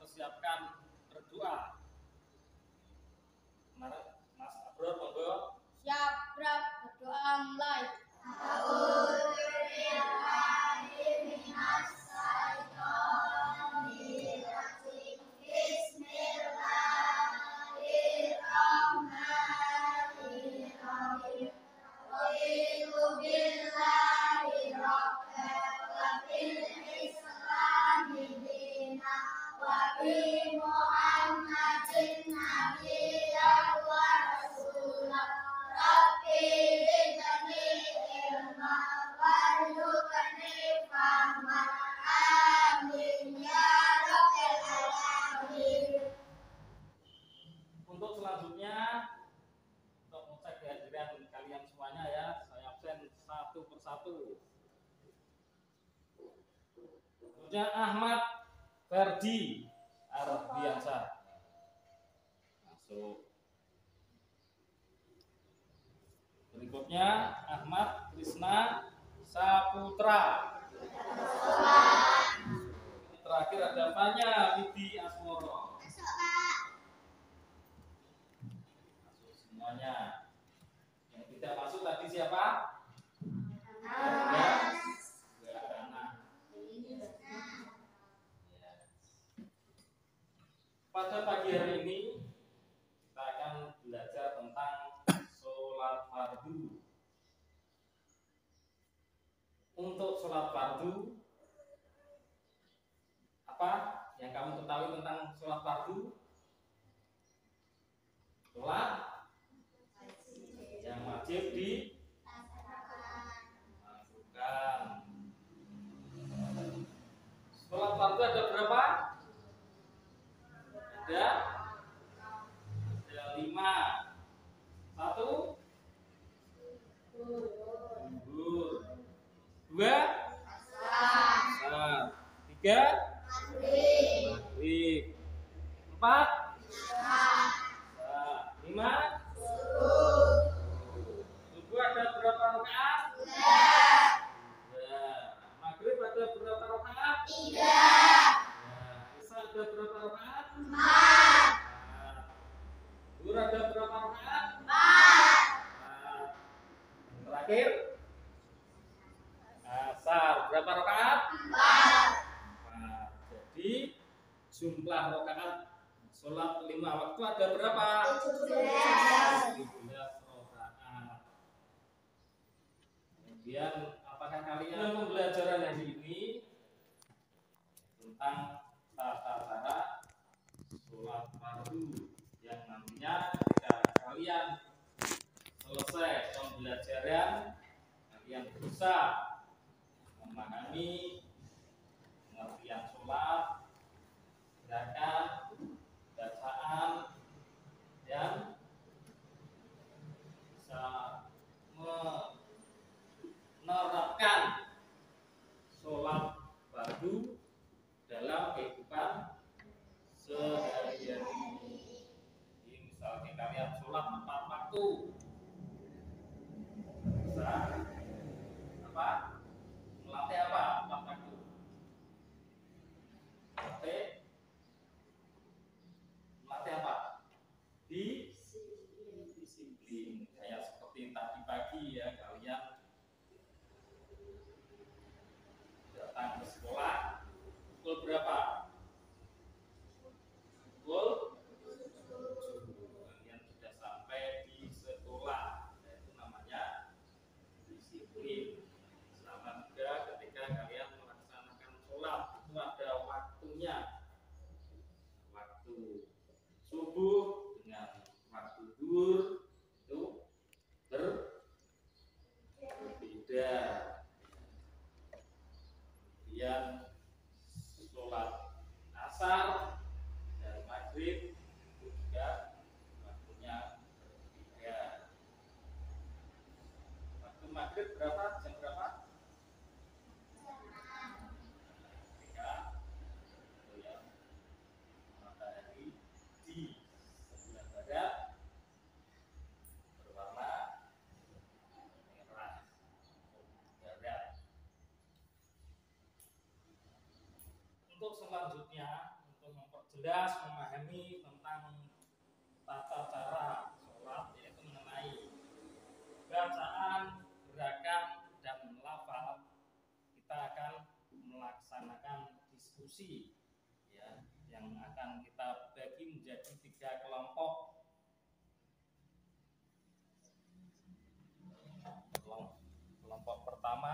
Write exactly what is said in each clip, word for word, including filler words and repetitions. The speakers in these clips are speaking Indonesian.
mempersiapkan berdoa. Mas Abro, monggo. Siap, Brad. Berdoa mulai. Untuk selanjutnya, untuk mengecek kehadiran kalian semuanya ya, saya absen satu persatu. Selanjutnya Ahmad Ferdi Ardiansyah. Masuk. Berikutnya Ahmad Krisna Saputra. Terakhir ada Fanya Widi Asmoro. Masuk semuanya. Yang tidak masuk tadi siapa? Agus. Pada pagi hari ini kita akan belajar tentang sholat fardu. Untuk sholat fardu, apa yang kamu ketahui tentang sholat fardu? Sholat yang wajib dilakukan. Sholat fardu ada berapa? Ada ada lima. Satu zuhur, dua asar, tiga maghrib, empat isya, lima subuh. Ada berapa rakaat? Tiga. Maghrib ada berapa rakaat? Tiga. Isya ada berapa rakaat? Empat. Zuhur ada berapa rakaat? Empat. Terakhir asar berapa rakaat? Empat. Empat. Jadi jumlah rakaat sholat lima waktu ada berapa? tujuh belas. tujuh belas rakaat. Kemudian apakah kalian pembelajaran hari ini tentang tata cara sholat fardu yang nantinya ketika kalian selesai pembelajaran kalian bisa memahami pengertian sholat, gerakan, bacaan, dan bisa menerapkan sholat fardu dalam kehidupan sehari-hari. Jadi misalnya kalian sholat tepat waktu, bisa apa? Melatih apa? Tepat waktu. Melatih, melatih apa? Disiplin. Kayak seperti tadi pagi ya, kalian datang ke sekolah pukul berapa? Pukul tujuh. Kalian sudah sampai di sekolah. Itu namanya disiplin. Sama juga ketika kalian melaksanakan sholat, itu ada waktunya. Waktu subuh dengan waktu zuhur itu berbeda. Kemudian sholat asar dan maghrib itu juga waktunya berbeda. Waktu maghrib berapa? Jam berapa? Ketika itu ya, matahari di sebelah barat berwarna merah barat. Untuk selanjutnya, untuk jelas memahami tentang tata cara sholat, yaitu mengenai bacaan, gerakan, dan lafal. Kita akan melaksanakan diskusi ya, yang akan kita bagi menjadi tiga kelompok. Kelompok pertama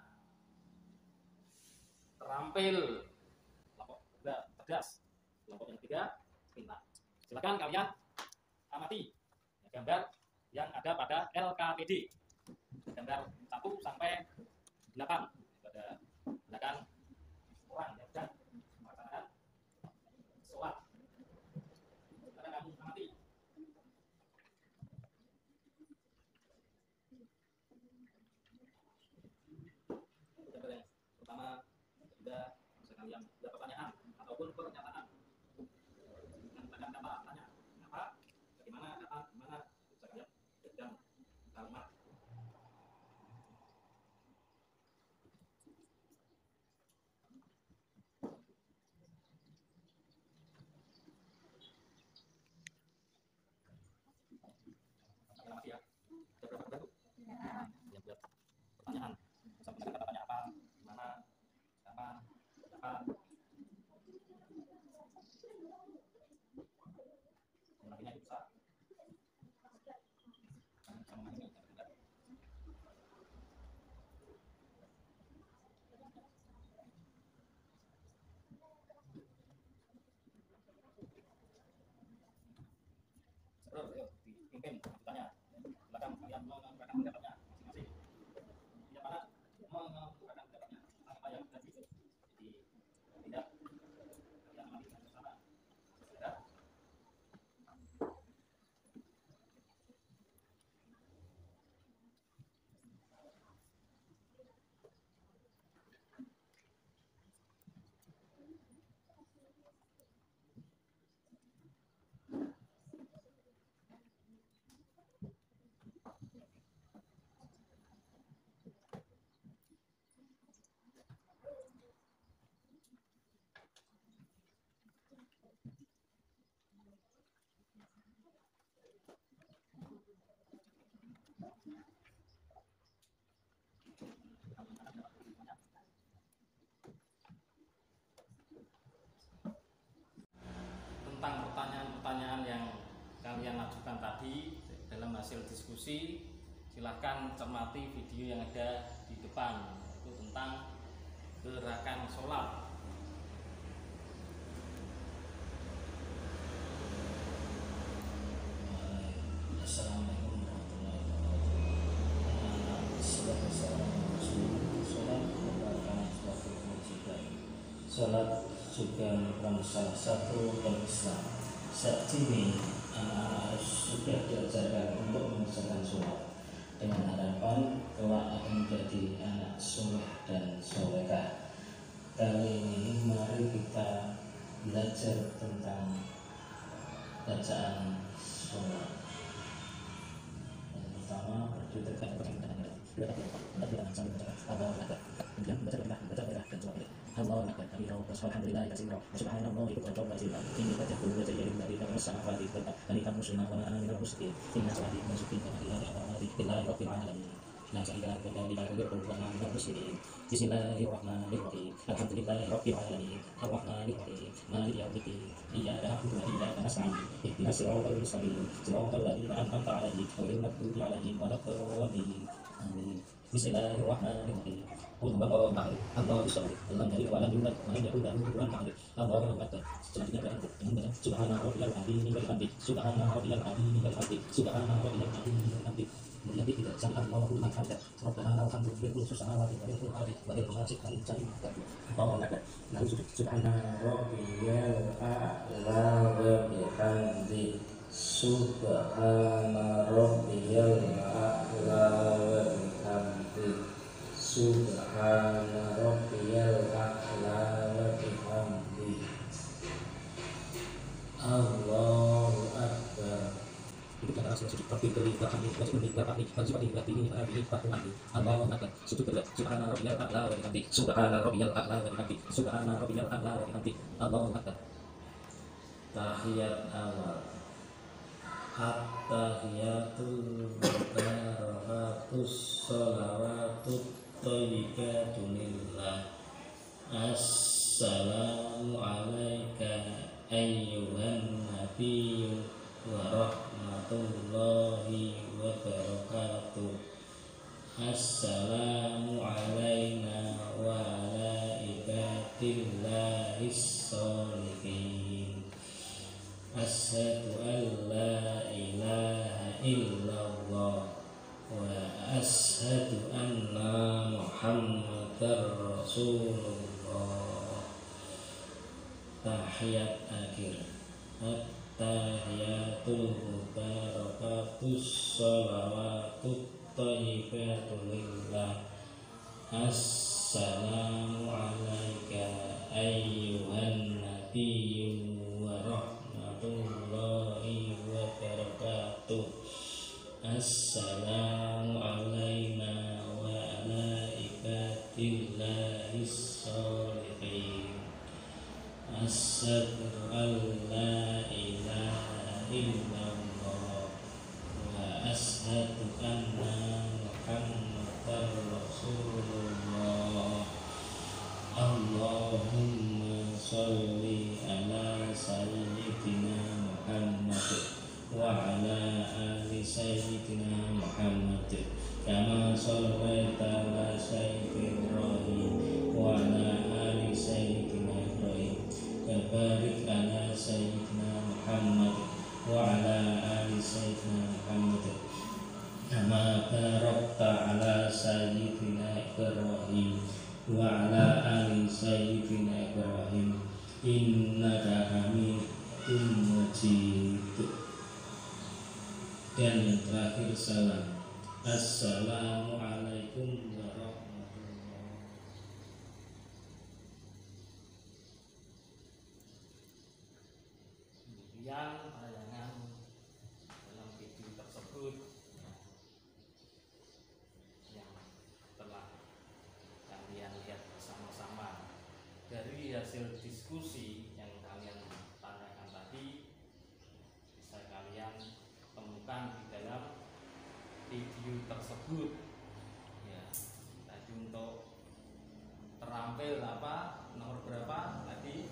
terampil, kelompok kedua cerdas, kelompok yang ketiga pintar. Silakan kalian amati gambar yang ada pada L K P D, gambar satu sampai delapan pada belakang orang yang sedang melaksanakan sholat. Silakan kamu amati. Pertama, juga bisa kalian ada pertanyaan ataupun pernyataan dengan kata-kata tanya apa, bagaimana, kata, gimana, bisa kalian berikan kalimat. Kalimat ya, ada berapa bentuk yang buat pertanyaan, bisa menggunakan kata tanya apa, gimana, siapa, siapa. Mengenainya bisa sama ini ada. Seru, yuk dipimpin ditanya. Silakan kalian mengungkapkan pendapatnya masing-masing. Yang mana mengungkapkan pendapatnya apa yang tadi itu. Jadi tidak kalian amati dengan bersama. Ya. Tentang pertanyaan-pertanyaan yang kalian ajukan tadi dalam hasil diskusi, silahkan cermati video yang ada di depan, itu tentang gerakan sholat. Assalamualaikum warahmatullahi wabarakatuh. Sholat merupakan suatu kewajiban. Sholat juga merupakan salah satu rukun Islam. Saat ini anak-anak sudah diajarkan untuk mengerjakan sholat dengan harapan kelak akan menjadi anak soleh dan solehah. Kali ini mari kita belajar tentang bacaan sholat. Yang pertama berjutaan kepada Allah Akbar, alhamdulillah katsira, subhanallah bukratan wa asila. Inni fatahtu wa tayyibun dari samawati wal ardi, wa musliman wa ana minal muslimin. Inna salati wa nusuki wa mahiyaya lillahi rabbil alamin. La ilaha illallah wa ana minal muslimin. Bismillahirrahmanirrahim. Alhamdulillahi rabbil alamin. Arrahmanir rahim. Maliki yaumiddin. Iyyaka na'budu wa iyyaka nasta'in. Ihdinas siratal mustaqim. Siratal ladzina an'amta 'alaihim ghairil maghdubi 'alaihim waladdallin. Amin. Bismillahirrahmanirrahim. Qul huwallahu ahad, Allahu samad, lam yalid wa lam yulad wa lam yakul lahu kufuwan ahad. Allahu akbar. Selanjutnya adalah subhana rabbiyal azim wa bihamdi. Subhana rabbiyal azim wa bihamdi. Subhana rabbiyal azim wa bihamdi. Menjadi tidak sangat Allahu liman hamdah. Rabbana alhamdulillah kullu samawati wa kullu ardi wa kullu masjid wa kullu Allahu akbar. Lalu subhana rabbiyal a'la wa bihamdi. Subhana rabbiyal a'la wa bihamdi. Subhana rabbiyal a'la wa bihamdi. Allahu akbar. Itu kata asal sujud takbir dari kami wajib dari kami wajib dari kami ini ini kami Allahu akbar. Sujud kedua subhana rabbiyal a'la wa bihamdi. Subhana rabbiyal a'la wa bihamdi. Subhana rabbiyal a'la wa bihamdi. Allahu akbar. Tahiyat awal. At-tahiyatul mubarakatus sholawatut thayyibatu lillah. Assalamu alayka ayyuhan nabiyyu wa rahmatullahi wa barakatuh. Assalamu alayna wa ala ibadillahis sholihin. Asyhadu an la ilaha illallah wa asyhadu anna Muhammadar Rasulullah. Tahiyat akhir. At-tahiyatul mubarakatus sholawatut thayyibatu lillah. Assalamu alayka ayyuhan nabiyyu wa rahmatullahi wa barakatuh. Assalamu alayna wa ala ibadillahis sholihin. Asyhadu an la ilaha illallah wa asyhadu anna Muhammadar Rasulullah. Allahumma sholli ala sayyidina Muhammad wa ala ali sayyidina Muhammad kama shallaita ala sayyidina Ibrahim wa ala ali sayyidina Ibrahim wa barik ala sayyidina Muhammad wa ala ali sayyidina Muhammad kama barakta ala sayyidina Ibrahim wa ala ali sayyidina Ibrahim innaka hamidum majid. Dan yang terakhir salam. Assalamualaikum warahmatullahi wabarakatuh. Demikian tayangan dalam video tersebut yang telah kalian lihat bersama-sama. Dari hasil diskusi yang kalian tanyakan tadi bisa kalian temukan di dalam video tersebut. Ya, tadi untuk terampil apa nomor berapa tadi?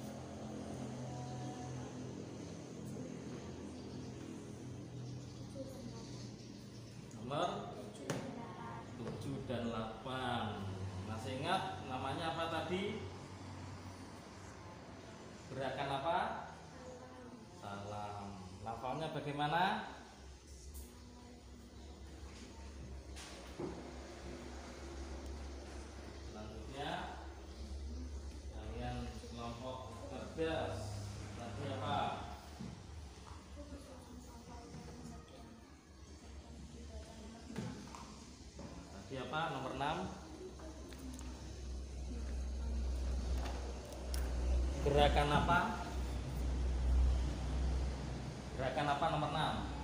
Nomor tujuh dan delapan. Masih ingat namanya apa tadi? Gerakan apa? Salam. Lafalnya bagaimana? Selanjutnya kalian kelompok cerdas. Tadi apa? Tadi apa? Nomor enam. Gerakan apa? Gerakan apa nomor enam?